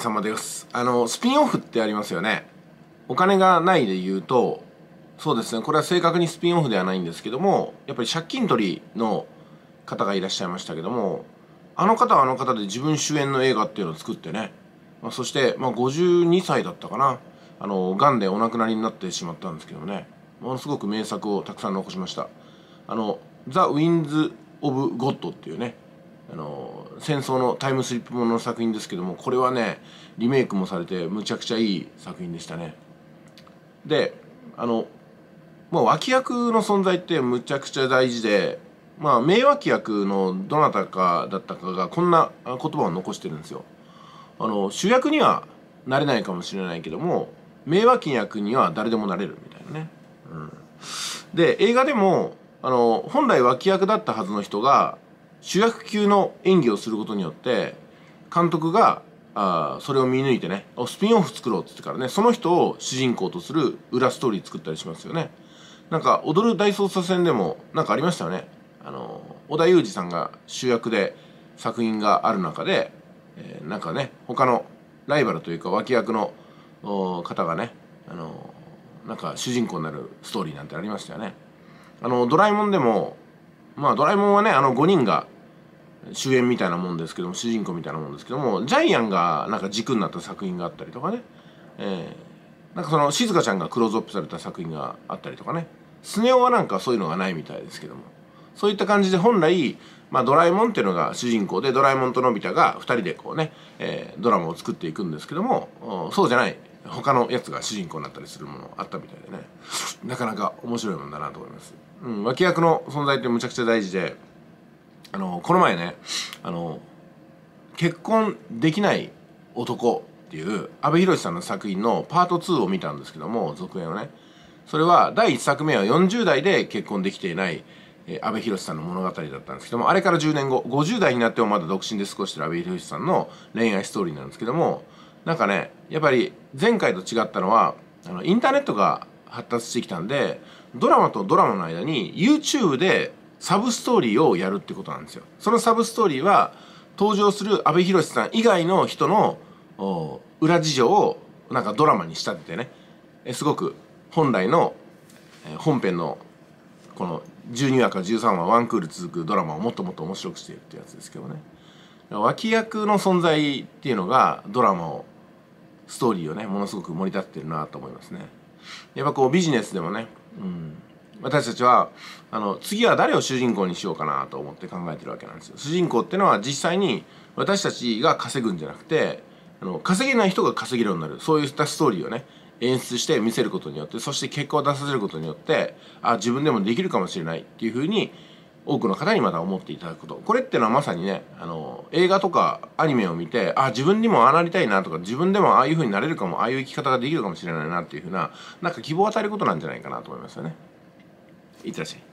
様です。スピンオフってありますよね。お金がないで言うと、そうですね、これは正確にスピンオフではないんですけども、やっぱり借金取りの方がいらっしゃいましたけども、あの方はあの方で自分主演の映画っていうのを作ってね、そして、52歳だったかな、癌でお亡くなりになってしまったんですけどね、ものすごく名作をたくさん残しました。ザ・ウィンズ・オブ・ゴッドっていうね、戦争のタイムスリップものの作品ですけども、これはねリメイクもされてむちゃくちゃいい作品でしたね。で脇役の存在ってむちゃくちゃ大事で、名脇役のどなたかだったかがこんな言葉を残してるんですよ。主役にはなれないかもしれないけども名脇役には誰でもなれるみたいなね、で映画でも本来脇役だったはずの人が主役級の演技をすることによって監督がそれを見抜いてねスピンオフ作ろうって言ってからねその人を主人公とする裏ストーリー作ったりしますよね。なんか踊る大捜査線でもなんかありましたよね。織田裕二さんが主役で作品がある中で、なんかね他のライバルというか脇役の方がねなんか主人公になるストーリーなんてありましたよね。ドラえもんでもドラえもんはね5人が主演みたいなもんですけども主人公みたいなもんですけどもジャイアンがなんか軸になった作品があったりとかね、なんかその静香ちゃんがクローズアップされた作品があったりとかね、スネ夫はなんかそういうのがないみたいですけども、そういった感じで本来、ドラえもんっていうのが主人公でドラえもんとのび太が2人でこうね、ドラマを作っていくんですけども、そうじゃない他のやつが主人公になったりするものあったみたいでね、なかなか面白いもんだなと思います。脇役の存在ってむちゃくちゃ大事で、この前ね結婚できない男っていう阿部寛さんの作品のパート2を見たんですけども、続編をね、それは第1作目は40代で結婚できていない阿部寛さんの物語だったんですけども、あれから10年後50代になってもまだ独身で過ごしてる阿部寛さんの恋愛ストーリーなんですけども、なんかねやっぱり前回と違ったのはインターネットが発達してきたんで、ドラマとドラマの間に YouTube でサブストーリーをやるってことなんですよ。そのサブストーリーは登場する阿部寛さん以外の人の裏事情をなんかドラマに仕立ててね、すごく本来の本編のこの12話から13話ワンクール続くドラマをもっともっと面白くしているってやつですけどね、脇役の存在っていうのがドラマをストーリーをねものすごく盛り立ててるなと思いますね。やっぱこうビジネスでもね、私たちは次は誰を主人公にしようかなと思って考えてるわけなんですよ。主人公っていうのは実際に私たちが稼ぐんじゃなくて稼げない人が稼げるようになる、そういったストーリーをね演出して見せることによって、そして結果を出させることによって自分でもできるかもしれないっていうふうに多くの方にまた思っていただくこと、これっていうのはまさにね映画とかアニメを見て自分にもああなりたいなとか、自分でもああいうふうになれるかも、ああいう生き方ができるかもしれないなっていうふうななんか希望を与えることなんじゃないかなと思いますよね。いってらっしゃい。